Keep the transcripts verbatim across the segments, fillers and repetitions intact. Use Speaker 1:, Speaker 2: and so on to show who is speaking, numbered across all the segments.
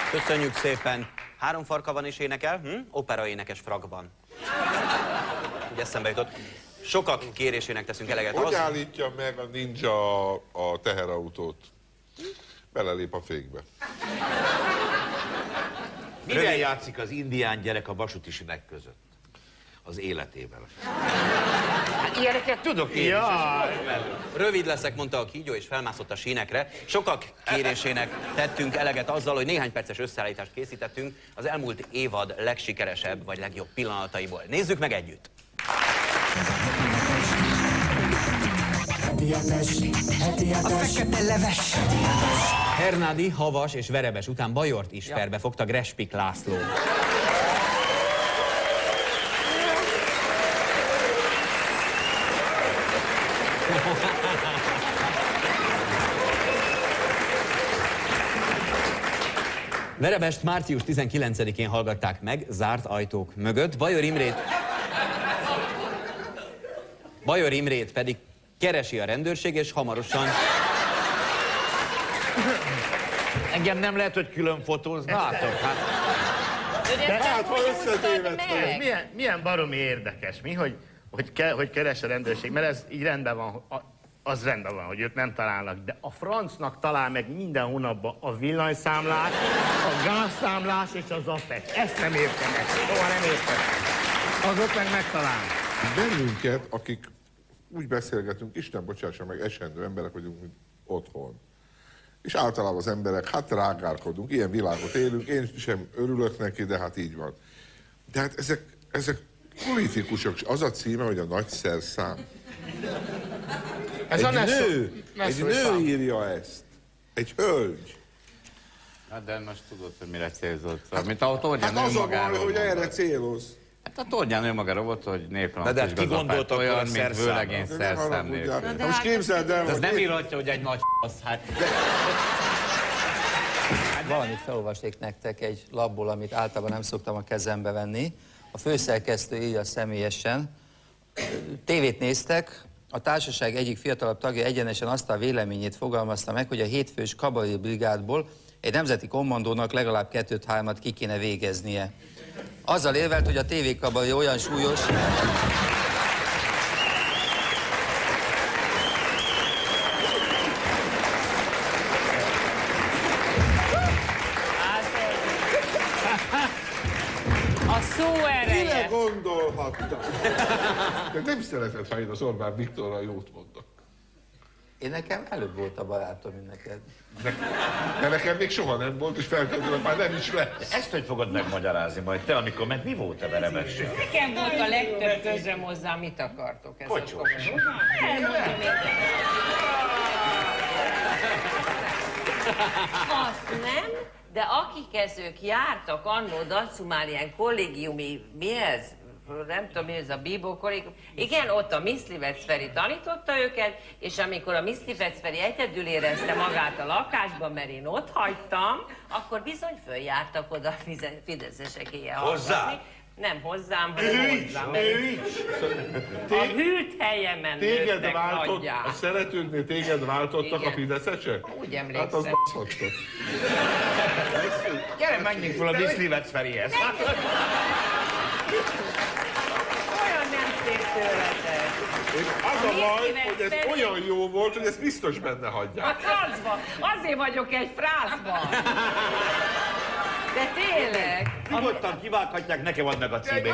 Speaker 1: Köszönjük szépen. Három farka van és énekel? Hm? Opera énekes frakban. Úgy eszembe jutott. Sokak kérésének teszünk eleget.
Speaker 2: Hogy
Speaker 1: Az...
Speaker 2: állítja meg a ninja a teherautót? Belelép a fékbe.
Speaker 3: Mivel játszik az indián gyerek a vasúti sinek között? Az életével. Hát ilyeneket tudok én ja. is.
Speaker 1: Rövid leszek, mondta a kígyó, és felmászott a sínekre. Sokak kérésének tettünk eleget azzal, hogy néhány perces összeállítást készítettünk az elmúlt évad legsikeresebb vagy legjobb pillanataiból. Nézzük meg együtt!
Speaker 4: A fekete leves.
Speaker 1: Hernádi, Havas és Verebes után Bajort is ja. perbe fogta Grespik László. Verebest március tizenkilencedikén hallgatták meg, zárt ajtók mögött. Bajor Imrét... Bajor Imrét pedig keresi a rendőrség, és hamarosan...
Speaker 3: Engem nem lehet, hogy külön fotóznátok? Hát...
Speaker 2: De hát, ha összetévedtél.
Speaker 5: Milyen, milyen baromi érdekes, mi, hogy, hogy, ke, hogy keres a rendőrség, mert ez így rendben van, az rendben van, hogy ők nem találnak, de a francnak talál meg minden hónapban a villanyszámlát, a gázszámlás és az apet. Ezt nem értem meg, soha nem értem. Azok meg megtalálnak.
Speaker 2: Bennünket, akik úgy beszélgetünk, Isten bocsássa meg, esendő emberek vagyunk, mint otthon. És általában az emberek, hát rágárkodunk, ilyen világot élünk, én sem örülök neki, de hát így van. De hát ezek, ezek politikusok, az a címe, hogy a nagy szerszám. Ez egy a nő, egy nő írja ezt. Egy hölgy.
Speaker 6: Hát de most tudod, hogy mire célzott. Hát, mint a Tornyán
Speaker 2: hát az a baj, hogy erre céloz.
Speaker 6: Hát a Tornyán önmagára volt, hogy néplant
Speaker 3: de, de ki gondolt
Speaker 6: olyan,
Speaker 3: a
Speaker 6: mint vőlegény szerszám nélkül.
Speaker 2: De most képzeld el,
Speaker 6: ez nem írhatja, hogy egy nagy f***, hát.
Speaker 7: Valamit felolvasnék nektek egy labból, amit általában nem szoktam a kezembe venni. A főszerkesztő írja személyesen. Tévét néztek, a társaság egyik fiatalabb tagja egyenesen azt a véleményét fogalmazta meg, hogy a hétfős kabaré brigádból egy nemzeti kommandónak legalább kettőt-hármat ki kéne végeznie. Azzal érvelt, hogy a tévékabaré olyan súlyos...
Speaker 8: A szó ereje.
Speaker 2: Mire gondolhattam? De nem szereted, ha én az Orbán Viktorral jót mondok.
Speaker 7: Én nekem előbb volt a barátom, mint neked.
Speaker 2: De, de nekem még soha nem volt, és feltétlenül már nem is lesz.
Speaker 3: Ezt hogy fogod megmagyarázni majd te, amikor meg mi volt a Verebessel?
Speaker 8: Nekem volt a legtöbb közöm hozzá, mit akartok.
Speaker 3: Hogy sok?
Speaker 8: Azt nem, de akikhez ők jártak annó Dacumálián kollégiumi, mi ez? Nem tudom, mi ez a bíbó kollégium. Igen, ott a Miszlivec Feri tanította őket, és amikor a Miszlivec Feri egyedül érezte magát a lakásban, mert én ott hagytam, akkor bizony följártak oda fideszesek éjjel
Speaker 3: hozzá?
Speaker 8: Nem hozzám, hanem hozzám. Ő is? A hűt helyemen nőttek nagyját.
Speaker 2: A szeretődnél téged váltottak igen. A fideszesek?
Speaker 8: Úgy emlékszem.
Speaker 2: Hát az b***szottak.
Speaker 3: Gyere, menjünk fel a Miszlivec Ferihez.
Speaker 8: Olyan nem szép tőletek.
Speaker 2: Az a baj, hogy ez Feri... olyan jó volt, hogy ezt biztos benne hagyják.
Speaker 8: A francba. Azért vagyok egy frászban. De tényleg.
Speaker 3: Nyugodtan kivághatják, nekem ad meg a címét.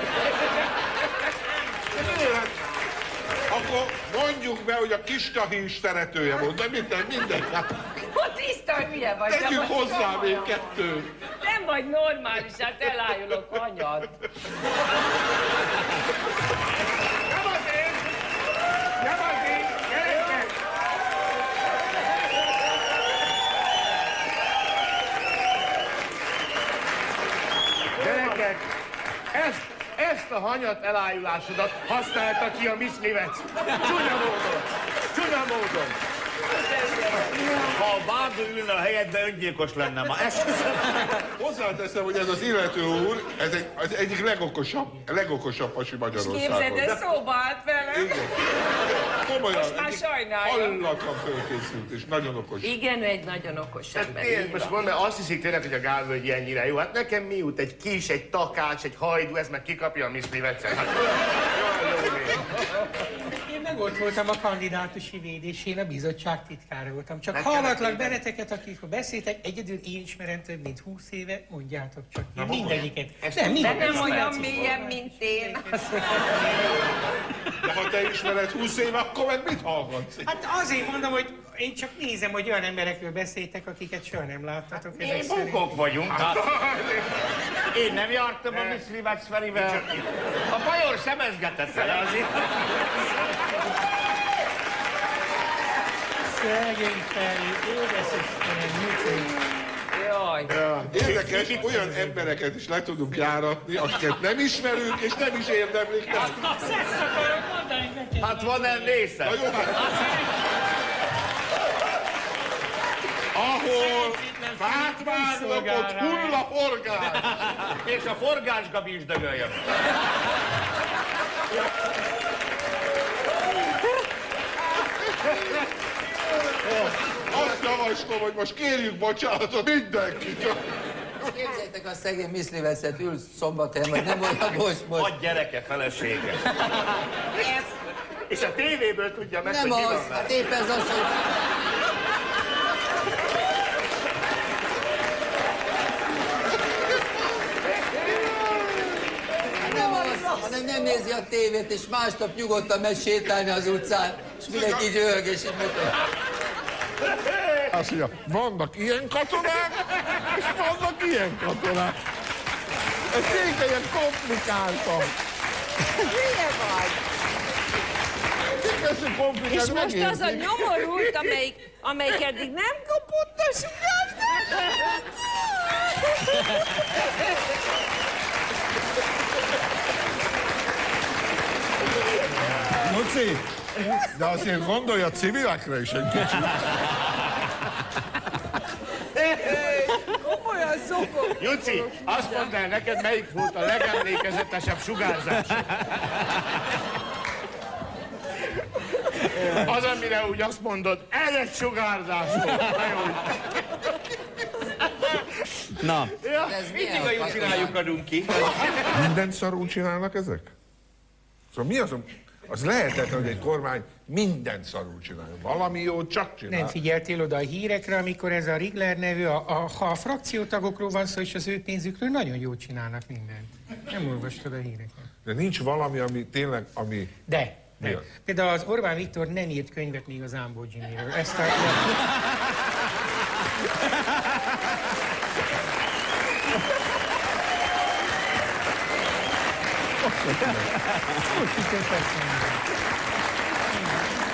Speaker 2: Akkor mondjuk be, hogy a Kistahi is szeretője volt, de minden, minden.
Speaker 8: Hogy tiszta, hogy milyen vagy.
Speaker 2: Tegyük hozzá még kettőt.
Speaker 8: Nem vagy normális, hát elájulok anyad.
Speaker 5: Nem azért! Nem azért! Gyerekek! Gyerekek! Ezt, ezt a hanyat elájulásodat használta ki a Miszlivec. Csúnya módon! Csúnya módon!
Speaker 3: Ha Árnó ülne a helyedbe, öngyilkos lenne ma. Esküszöm.
Speaker 2: Hozzáteszem, hogy ez az illető úr, ez egy, az egyik legokosabb, legokosabb pasi Magyarországon.
Speaker 8: Képzeld, ez szóba állt velem.
Speaker 2: Igen. Komolyan,
Speaker 8: Most már sajnálom.
Speaker 2: hallatlan fölkészült, és nagyon okos.
Speaker 8: Igen, ő egy nagyon okos
Speaker 5: Hát
Speaker 8: ember.
Speaker 5: miért?
Speaker 8: így
Speaker 5: Most
Speaker 8: van.
Speaker 5: mondd, mert azt hiszik tényleg, hogy a Gálvölgyi ennyire jó. Hát nekem mi jut? Egy kis, egy takács, egy hajdú, ez meg kikapja a miszlivecet. Hát, jaj, jó ég.
Speaker 9: Én meg ott voltam a kandidátusi védésén, a bizottság titkára voltam. Csak
Speaker 5: Nekem
Speaker 9: hallgatlak
Speaker 5: nem-
Speaker 9: benneteket, akikről beszéltek, egyedül én ismerem több mint húsz éve, mondjátok csak. Én
Speaker 5: Na,
Speaker 9: mindegyiket.
Speaker 5: ezt
Speaker 9: Nem,
Speaker 5: tudtam,
Speaker 8: De
Speaker 9: mindegyiket.
Speaker 8: nem olyan
Speaker 9: Látszik.
Speaker 8: mélyen, mint én.
Speaker 2: De ha te ismered húsz éve, akkor meg mit hallgatsz?
Speaker 9: Hát azért mondom, hogy én csak nézem, hogy olyan emberekről beszéltek, akiket soha nem láttatok.
Speaker 5: Mi
Speaker 9: ezek szerint.
Speaker 5: bukók vagyunk. Hát,
Speaker 3: Én nem jártam a Miszlivac Ferivel. A bajor szemezgetett vele azért.
Speaker 9: Szegény Feri, édes Istenem, mit
Speaker 8: Jaj.
Speaker 2: Érdekes, olyan embereket is le tudunk járatni, akiket nem ismerünk, és nem is érdemlik meg.
Speaker 9: Azt ezt akarom mondani neked.
Speaker 5: hát van ennél része.
Speaker 2: Na jó, hát. Ahol fát vágnak, ott hull a forgás.
Speaker 3: És a forgás Gabi is dögöljön.
Speaker 2: Azt javaslom, hogy most kérjük bocsánatot mindenkit.
Speaker 7: Képzeljétek, a szegény miszlivecet ül Szombathelyen, vagy nem olyan most most.
Speaker 3: A gyereke felesége.
Speaker 5: És a tévéből tudja meg,
Speaker 7: Nem
Speaker 5: hogy mi van
Speaker 7: az,
Speaker 5: vele.
Speaker 7: hát épp ez az, hogy... Nem az, hanem nem nézi a tévét, és másnap nyugodtan megy sétálni az utcán, és mindenki így röhög, és így mutat.
Speaker 2: Azt mondja, vannak ilyen katonák, és vannak ilyen katonák. Ez szépen komplikáltam.
Speaker 8: Hülye vagy.
Speaker 2: Szépen komplikáltam.
Speaker 8: És most az a nyomorult, amelyik, amelyik eddig nem kapott a sugárzást.
Speaker 2: Luci, de azért gondolj a civilekre is egy kicsit.
Speaker 8: Komolyan szokott.
Speaker 5: Juci, azt mondd el neked, melyik volt a legemlékezetesebb sugárzás. Az, amire úgy azt mondod, ez egy sugárzás volt. Na jó.
Speaker 1: Na,
Speaker 7: Ez milyen
Speaker 3: Mindig a jó
Speaker 7: katona?
Speaker 3: csináljuk adunk ki.
Speaker 2: Mindent szarul csinálnak ezek? Szóval mi az, az lehetetlen, hogy egy kormány mindent szarul csinálja. Valami jót csak csinál.
Speaker 9: Nem figyeltél oda a hírekre, amikor ez a Rigler nevű, a, a, ha a frakciótagokról van szó, és az ő pénzükről, nagyon jól csinálnak mindent. Nem olvastad a híreket.
Speaker 2: De nincs valami, ami tényleg, ami...
Speaker 9: De,
Speaker 2: Mi
Speaker 9: de.
Speaker 2: az?
Speaker 9: Például az Orbán Viktor nem írt könyvet még az Amboginiről. Ezt a... Most jutott eszembe.